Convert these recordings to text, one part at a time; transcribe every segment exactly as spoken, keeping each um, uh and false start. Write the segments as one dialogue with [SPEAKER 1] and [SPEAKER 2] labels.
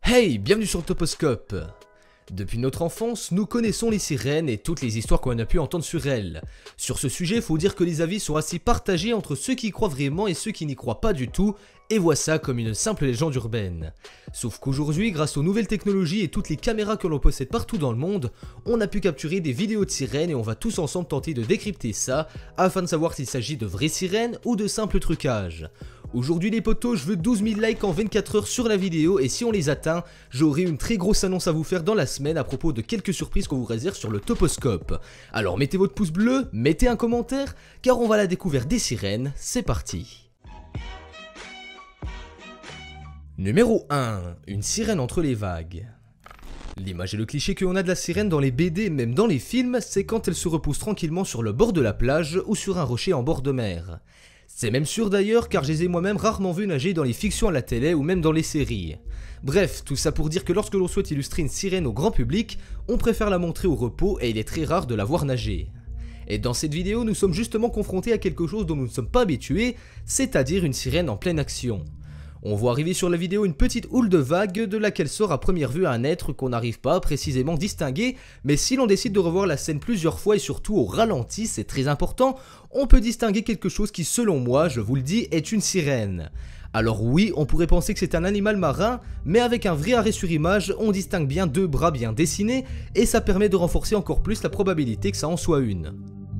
[SPEAKER 1] Hey, bienvenue sur Toposcope. Depuis notre enfance, nous connaissons les sirènes et toutes les histoires qu'on a pu entendre sur elles. Sur ce sujet, faut dire que les avis sont assez partagés entre ceux qui y croient vraiment et ceux qui n'y croient pas du tout, et voient ça comme une simple légende urbaine. Sauf qu'aujourd'hui, grâce aux nouvelles technologies et toutes les caméras que l'on possède partout dans le monde, on a pu capturer des vidéos de sirènes et on va tous ensemble tenter de décrypter ça, afin de savoir s'il s'agit de vraies sirènes ou de simples trucages. Aujourd'hui les potos, je veux douze mille likes en vingt-quatre heures sur la vidéo et si on les atteint, j'aurai une très grosse annonce à vous faire dans la semaine à propos de quelques surprises qu'on vous réserve sur le Toposcope. Alors mettez votre pouce bleu, mettez un commentaire, car on va à la découverte des sirènes, c'est parti. Numéro un. Une sirène entre les vagues. L'image et le cliché qu'on a de la sirène dans les B D, même dans les films, c'est quand elle se repose tranquillement sur le bord de la plage ou sur un rocher en bord de mer. C'est même sûr d'ailleurs car je les ai moi-même rarement vus nager dans les fictions à la télé ou même dans les séries. Bref, tout ça pour dire que lorsque l'on souhaite illustrer une sirène au grand public, on préfère la montrer au repos et il est très rare de la voir nager. Et dans cette vidéo, nous sommes justement confrontés à quelque chose dont nous ne sommes pas habitués, c'est-à-dire une sirène en pleine action. On voit arriver sur la vidéo une petite houle de vagues de laquelle sort à première vue un être qu'on n'arrive pas à précisément distinguer, mais si l'on décide de revoir la scène plusieurs fois et surtout au ralenti, c'est très important, on peut distinguer quelque chose qui selon moi, je vous le dis, est une sirène. Alors oui, on pourrait penser que c'est un animal marin, mais avec un vrai arrêt sur image, on distingue bien deux bras bien dessinés, et ça permet de renforcer encore plus la probabilité que ça en soit une.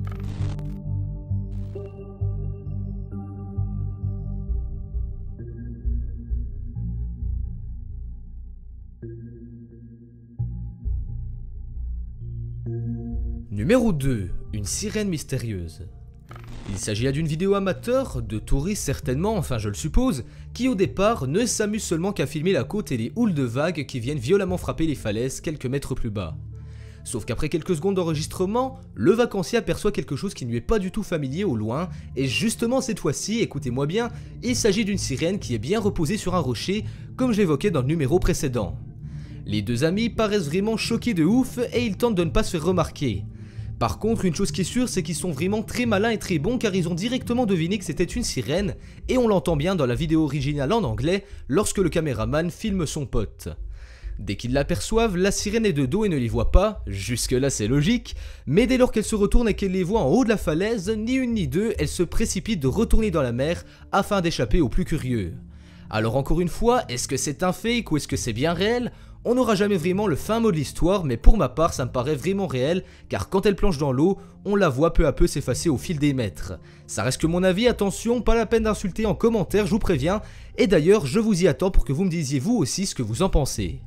[SPEAKER 1] Numéro deux. Une sirène mystérieuse. Il s'agit là d'une vidéo amateur, de touristes certainement, enfin je le suppose, qui au départ ne s'amusent seulement qu'à filmer la côte et les houles de vagues qui viennent violemment frapper les falaises quelques mètres plus bas. Sauf qu'après quelques secondes d'enregistrement, le vacancier aperçoit quelque chose qui ne lui est pas du tout familier au loin, et justement cette fois-ci, écoutez-moi bien, il s'agit d'une sirène qui est bien reposée sur un rocher, comme j'évoquais dans le numéro précédent. Les deux amis paraissent vraiment choqués de ouf et ils tentent de ne pas se faire remarquer. Par contre, une chose qui est sûre, c'est qu'ils sont vraiment très malins et très bons car ils ont directement deviné que c'était une sirène et on l'entend bien dans la vidéo originale en anglais lorsque le caméraman filme son pote. Dès qu'ils l'aperçoivent, la sirène est de dos et ne les voit pas, jusque là c'est logique, mais dès lors qu'elle se retourne et qu'elle les voit en haut de la falaise, ni une ni deux, elle se précipite de retourner dans la mer afin d'échapper aux plus curieux. Alors encore une fois, est-ce que c'est un fake ou est-ce que c'est bien réel ? On n'aura jamais vraiment le fin mot de l'histoire, mais pour ma part ça me paraît vraiment réel, car quand elle plonge dans l'eau, on la voit peu à peu s'effacer au fil des mètres. Ça reste que mon avis, attention, pas la peine d'insulter en commentaire, je vous préviens, et d'ailleurs je vous y attends pour que vous me disiez vous aussi ce que vous en pensez.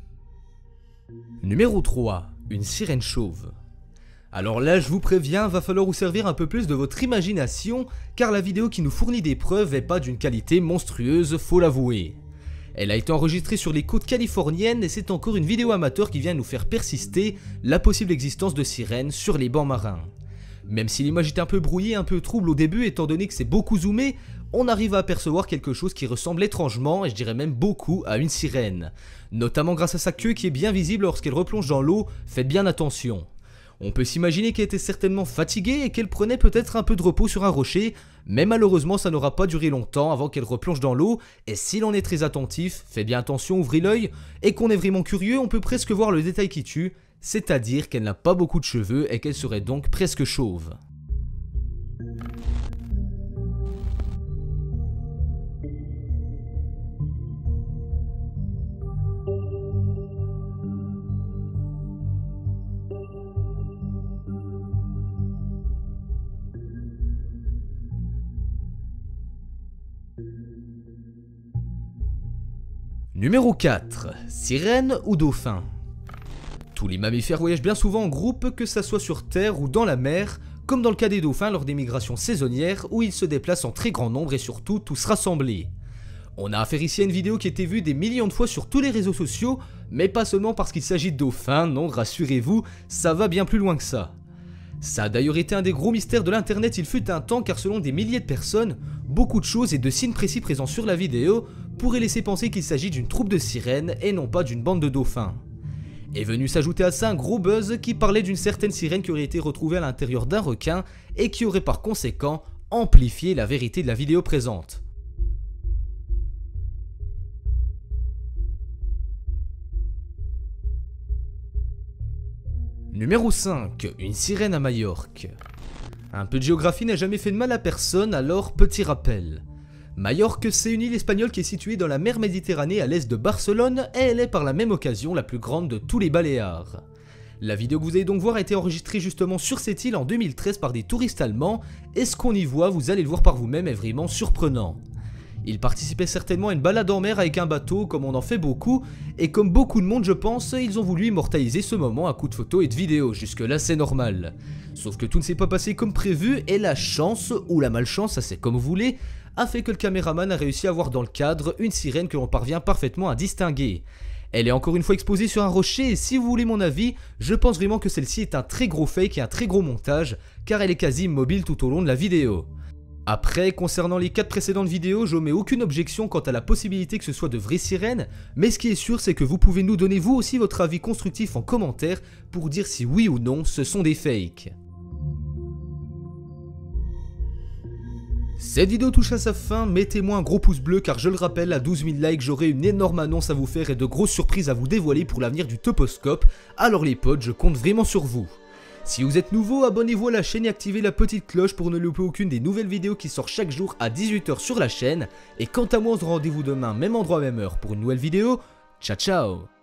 [SPEAKER 1] Numéro trois. Une sirène chauve. Alors là je vous préviens, va falloir vous servir un peu plus de votre imagination, car la vidéo qui nous fournit des preuves est pas d'une qualité monstrueuse, faut l'avouer. Elle a été enregistrée sur les côtes californiennes et c'est encore une vidéo amateur qui vient nous faire persister la possible existence de sirènes sur les bancs marins. Même si l'image est un peu brouillée, un peu trouble au début étant donné que c'est beaucoup zoomé, on arrive à apercevoir quelque chose qui ressemble étrangement, et je dirais même beaucoup, à une sirène. Notamment grâce à sa queue qui est bien visible lorsqu'elle replonge dans l'eau, faites bien attention. On peut s'imaginer qu'elle était certainement fatiguée et qu'elle prenait peut-être un peu de repos sur un rocher, mais malheureusement ça n'aura pas duré longtemps avant qu'elle replonge dans l'eau, et si l'on est très attentif, faites bien attention, ouvrez l'œil, et qu'on est vraiment curieux, on peut presque voir le détail qui tue, c'est-à-dire qu'elle n'a pas beaucoup de cheveux et qu'elle serait donc presque chauve. Numéro quatre. Sirène ou dauphin. Tous les mammifères voyagent bien souvent en groupe, que ça soit sur terre ou dans la mer, comme dans le cas des dauphins lors des migrations saisonnières où ils se déplacent en très grand nombre et surtout tous rassemblés. On a affaire ici à une vidéo qui a été vue des millions de fois sur tous les réseaux sociaux, mais pas seulement parce qu'il s'agit de dauphins, non, rassurez-vous, ça va bien plus loin que ça. Ça a d'ailleurs été un des gros mystères de l'internet il fut un temps car selon des milliers de personnes, beaucoup de choses et de signes précis présents sur la vidéo pourraient laisser penser qu'il s'agit d'une troupe de sirènes et non pas d'une bande de dauphins. Est venu s'ajouter à ça un gros buzz qui parlait d'une certaine sirène qui aurait été retrouvée à l'intérieur d'un requin et qui aurait par conséquent amplifié la vérité de la vidéo présente. Numéro cinq. Une sirène à Majorque. Un peu de géographie n'a jamais fait de mal à personne, alors petit rappel. Majorque, c'est une île espagnole qui est située dans la mer Méditerranée à l'est de Barcelone et elle est par la même occasion la plus grande de tous les Baléares. La vidéo que vous allez donc voir a été enregistrée justement sur cette île en deux mille treize par des touristes allemands et ce qu'on y voit, vous allez le voir par vous-même, est vraiment surprenant. Ils participaient certainement à une balade en mer avec un bateau comme on en fait beaucoup et comme beaucoup de monde je pense, ils ont voulu immortaliser ce moment à coups de photos et de vidéos, jusque là c'est normal. Sauf que tout ne s'est pas passé comme prévu et la chance, ou la malchance, ça c'est comme vous voulez, a fait que le caméraman a réussi à voir dans le cadre une sirène que l'on parvient parfaitement à distinguer. Elle est encore une fois exposée sur un rocher et si vous voulez mon avis, je pense vraiment que celle-ci est un très gros fake et un très gros montage car elle est quasi immobile tout au long de la vidéo. Après, concernant les quatre précédentes vidéos, je n'omets aucune objection quant à la possibilité que ce soit de vraies sirènes, mais ce qui est sûr c'est que vous pouvez nous donner vous aussi votre avis constructif en commentaire pour dire si oui ou non ce sont des fakes. Cette vidéo touche à sa fin, mettez-moi un gros pouce bleu car je le rappelle, à douze mille likes j'aurai une énorme annonce à vous faire et de grosses surprises à vous dévoiler pour l'avenir du Toposcope, alors les potes je compte vraiment sur vous. Si vous êtes nouveau, abonnez-vous à la chaîne et activez la petite cloche pour ne louper aucune des nouvelles vidéos qui sortent chaque jour à dix-huit heures sur la chaîne. Et quant à moi, on se rend rendez-vous demain, même endroit, même heure pour une nouvelle vidéo. Ciao ciao.